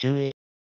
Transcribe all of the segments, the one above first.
注意。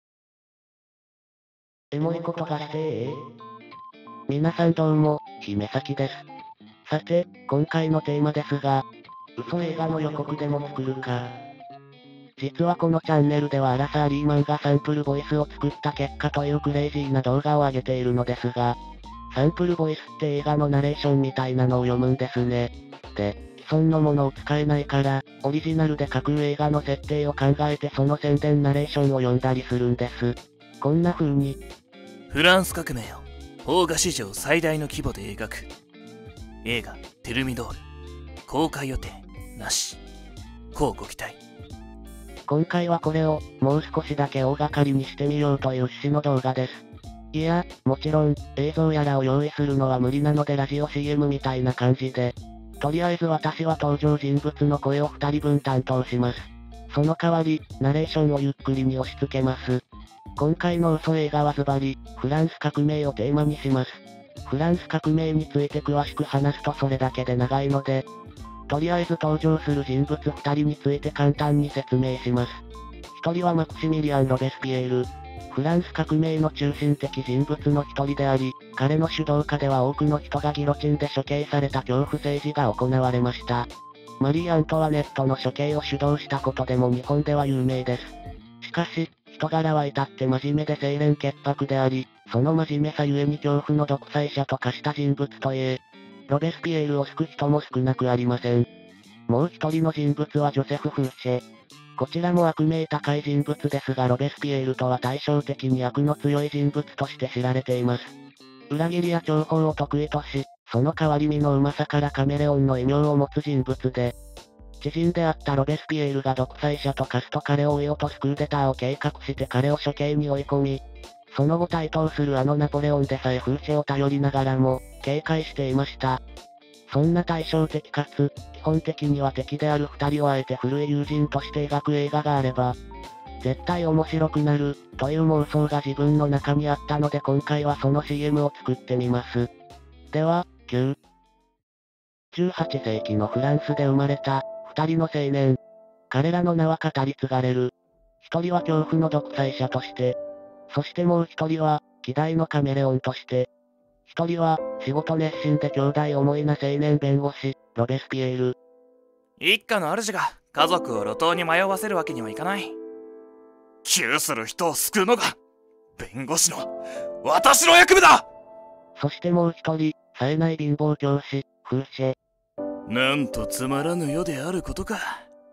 エモいことがして皆さんどうも、姫崎です。さて、今回のテーマですが、嘘映画の予告でも作るか。実はこのチャンネルではアラサーリーマンがサンプルボイスを作った結果というクレイジーな動画を上げているのですが、サンプルボイスって映画のナレーションみたいなのを読むんですね。で、既存のものを使えないから、オリジナルで架空映画の設定を考えてその宣伝ナレーションを読んだりするんです。こんな風に。 フランス革命を邦画史上最大の規模で描く映画テルミドール、公開予定なし、乞うご期待。 今回はこれをもう少しだけ大掛かりにしてみようという趣旨の動画です。いや、もちろん映像やらを用意するのは無理なのでラジオ CM みたいな感じで、とりあえず私は登場人物の声を2人分担当します。その代わり、ナレーションをゆっくりに押し付けます。今回の嘘映画はズバリ、フランス革命をテーマにします。フランス革命について詳しく話すとそれだけで長いので、とりあえず登場する人物2人について簡単に説明します。1人はマクシミリアン・ロベスピエール。フランス革命の中心的人物の1人であり、彼の主導下では多くの人がギロチンで処刑された恐怖政治が行われました。マリー・アントワネットの処刑を主導したことでも日本では有名です。しかし、人柄は至って真面目で清廉潔白であり、その真面目さゆえに恐怖の独裁者と化した人物といえ、ロベスピエールを救う人も少なくありません。もう一人の人物はジョセフ・フーシェ。こちらも悪名高い人物ですがロベスピエールとは対照的に悪の強い人物として知られています。裏切りや重宝を得意とし、その代わり身のうまさからカメレオンの異名を持つ人物で、知人であったロベスピエールが独裁者と化すと彼を追い落とすクーデターを計画して彼を処刑に追い込み、その後台頭するあのナポレオンでさえフーシェを頼りながらも、警戒していました。そんな対照的かつ、基本的には敵である二人をあえて古い友人として描く映画があれば、絶対面白くなる、という妄想が自分の中にあったので今回はその CM を作ってみます。では、18世紀のフランスで生まれた、二人の青年。彼らの名は語り継がれる。一人は恐怖の独裁者として、そしてもう一人は、希代のカメレオンとして、一人は、仕事熱心で兄弟思いな青年弁護士、ロベスピエール。 一家の主が家族を路頭に迷わせるわけにはいかない。窮する人を救うのが、弁護士の、私の役目だ。 そしてもう一人、冴えない貧乏教師、フーシェ。 なんとつまらぬ世であることか。好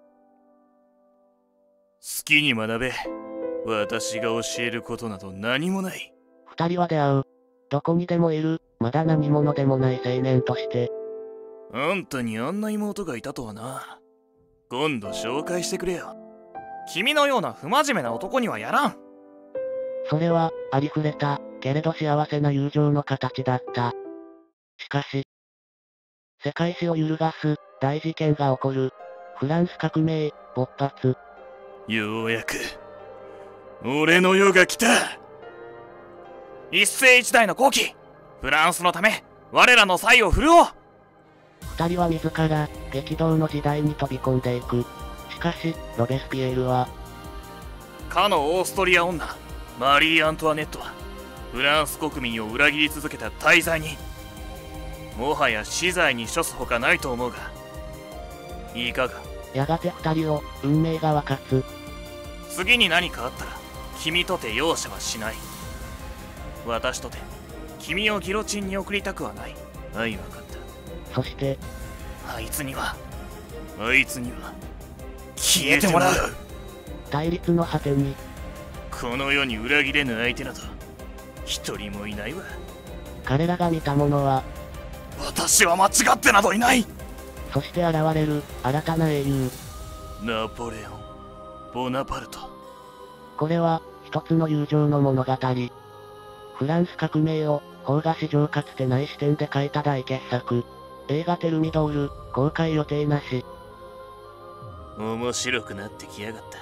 きに学べ。私が教えることなど何もない。 二人は出会う。どこにでもいる、まだ何者でもない青年として。 あんたにあんな妹がいたとはな。今度紹介してくれよ。君のような不真面目な男にはやらん。 それは、ありふれた、けれど幸せな友情の形だった。しかし、世界史を揺るがす、大事件が起こる。フランス革命、勃発。 ようやく、俺の世が来た。一世一代の好機。フランスのため、我らの才を振るおう。 二人は自ら、激動の時代に飛び込んでいく。しかし、ロベスピエールは、 かのオーストリア女、マリー・アントワネットは、フランス国民を裏切り続けた大罪に、もはや死罪に処すほかないと思うが、いかが？ やがて二人を、運命が分かつ。 次に何かあったら、君とて容赦はしない。私とて、君をギロチンに送りたくはない。はい、分かった。 そして、 あいつには、消えてもらう。 対立の果てに、 この世に裏切れぬ相手など、一人もいないわ。 彼らが見たものは、 私は間違ってなどいない。 そして現れる、新たな英雄。 ナポレオン、ボナパルト。 これは、一つの友情の物語。フランス革命を、邦画史上かつてない視点で描いた大傑作。映画テルミドール、公開予定なし。 面白くなってきやがった。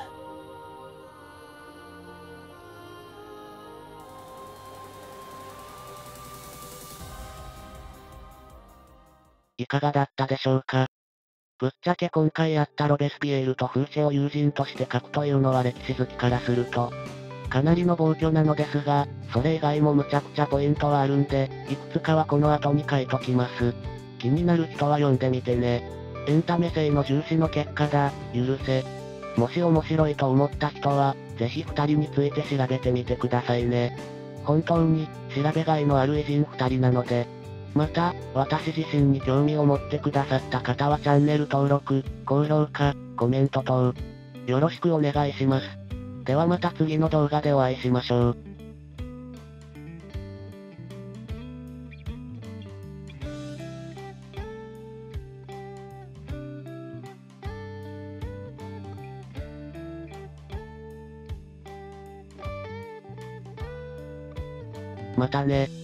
いかがだったでしょうか。ぶっちゃけ今回やったロベスピエールとフーシェを友人として書くというのは歴史好きからすると、 かなりの暴挙なのですが、それ以外もむちゃくちゃポイントはあるんで、いくつかはこの後に書いときます。気になる人は読んでみてね。エンタメ性の重視の結果だ、許せ。もし面白いと思った人は、ぜひ二人について調べてみてくださいね。本当に、調べがいのある偉人二人なので。また、私自身に興味を持ってくださった方はチャンネル登録、高評価、コメント等、よろしくお願いします。ではまた次の動画でお会いしましょう。またね。